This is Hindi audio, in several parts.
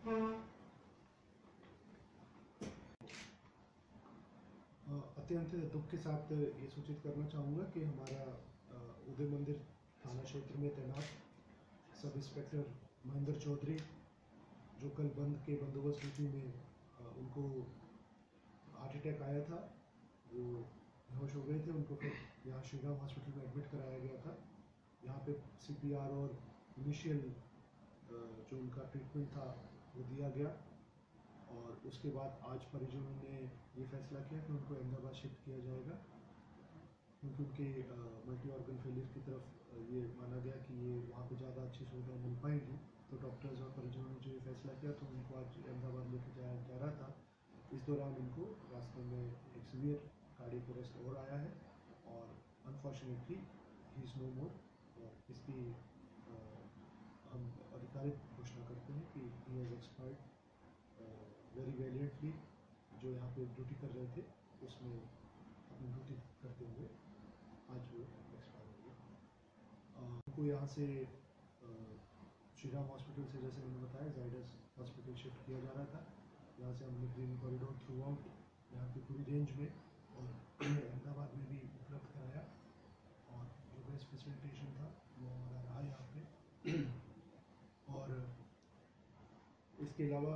अत्यंत दुख के साथ ये सूचित करना चाहूँगा कि हमारा उदय मंदिर थाना क्षेत्र में तैनात सब इंस्पेक्टर महेंद्र चौधरी, जो कल बंद के बंदोबस्त ड्यूटी में उनको हार्ट अटैक आया था, वो बेहोश हो गए थे। उनको फिर यहाँ श्री राम हॉस्पिटल में एडमिट कराया गया था। यहाँ पे CPR और इनिशियल जो उनका ट्रीटमेंट था वो दिया गया, और उसके बाद आज परिजनों ने ये फैसला किया कि उनको अहमदाबाद शिफ्ट किया जाएगा, क्योंकि उनके मल्टी ऑर्गन फेलियर की तरफ ये माना गया कि ये वहाँ पे ज़्यादा अच्छी सुविधा मिल पाएगी। तो डॉक्टर्स और परिजनों ने जो ये फैसला किया, तो उनको आज अहमदाबाद लेके जाया जा रहा था। इस दौरान उनको रास्ते में एक सीवियर कार्डियक अरेस्ट और आया है, और unfortunately he is no more. और इसकी हम आधिकारिक घोषणा करते हैं कि he has expired very valiantly. जो यहाँ पे ड्यूटी कर रहे थे उसमें अपनी ड्यूटी करते हुए आज वो एक्सपायर हो गए। उनको यहाँ से श्री राम हॉस्पिटल से, जैसे मैंने बताया, जाइडस हॉस्पिटल शिफ्ट किया जा रहा था। यहाँ से हमने ग्रीन कॉरिडोर थ्रू आउट यहाँ की पूरी रेंज में और अहमदाबाद में भी उपलब्ध कराया, और जो बेस्ट फैसिलिटेशन था वो हमारा रहा यहाँ पे। और इसके अलावा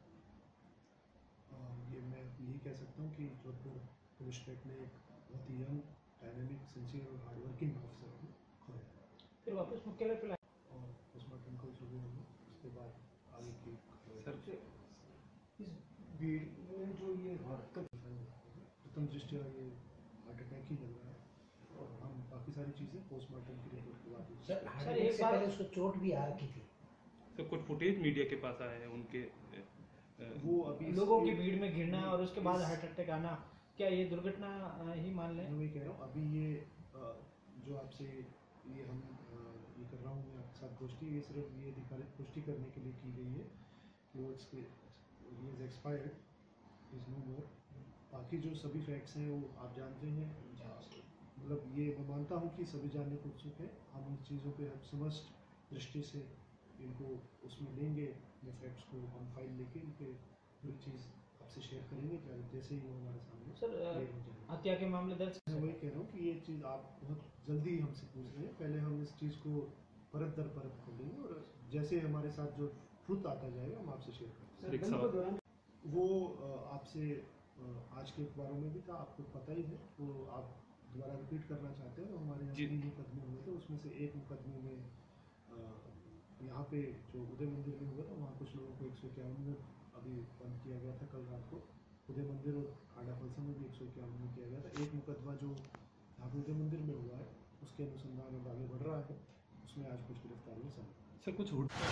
ये मैं यही कह सकता हूँ कि जोधपुर पुलिस ट्रैक ने एक बहुत ही यंग, डायनेमिक, सिंसियर और हार्डवर्किंग ऑफिसर को खोया। फिर वापस मुख्यालय पे लाए और पोस्टमार्टम कल सुबह होगा, उसके बाद आगे की सर इस भीड़ में जो ये हरकत प्रथम दृष्टया ये हार्ट अटैक ही लग रहा है, और हम बाकी सारी चीज़ें पोस्टमार्टम की रिपोर्ट के बाद। सर एक बार उसको चोट भी आ की थी। तो कुछ फुटेज मीडिया के पास आया है उनके, वो अभी लोगों की भीड़ में घिरना और उसके बाद हार्ट अटैक आना, क्या ये दुर्घटना ही मान लें? मैं वही कह रहा हूँ, अभी ये जो आपसे ये हम ये कर रहा हूँ मैं आपके साथ गोष्ठी, ये सिर्फ ये अधिकारिक पुष्टि करने के लिए की गई है कि वो he is expired, is no more. बाकी जो सभी फैक्ट्स हैं वो आप जानते हैं, मतलब ये मैं मानता हूँ कि सभी जानने को उत्सुक है। हम इन चीज़ों पे हम समस्त दृष्टि से इनको उसमें लेंगे, इन फैक्ट्स को हम फाइल लेके इनके पूरी चीज़ आपसे शेयर करेंगे जैसे ही वो हमारे सामने सर क्लियर हो जाए। हत्या के मामले दर्ज। मैं वही कह रहा हूँ कि ये चीज़ आप बहुत जल्दी हमसे पूछ रहे हैं, पहले हम इस चीज़ को परत दर परत खोलेंगे, और जैसे हमारे साथ जो ट्रुथ आता जाएगा हम आपसे शेयर करेंगे। वो आपसे आज के अखबारों में भी था, आपको पता ही है, तो आप दोबारा रिपीट करना चाहते हैं। तो हमारे यहाँ 3 मुकदमे हुए थे, उसमें से एक मुकदमे में यहाँ पे जो उदय मंदिर में हुआ था, वहाँ कुछ लोगों को 151 में अभी बंद किया गया था कल रात को। उदय मंदिर और खाड़ा फलसा में भी 151 में किया गया था। एक मुकदमा जो यहाँ पे उदय मंदिर में हुआ है, उसके अनुसंधान में आगे बढ़ रहा है, उसमें आज कुछ गिरफ्तारियाँ शामिल। सर कुछ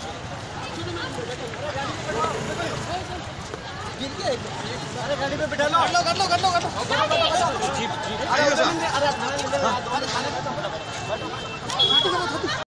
गाड़ी पे बिठा लो।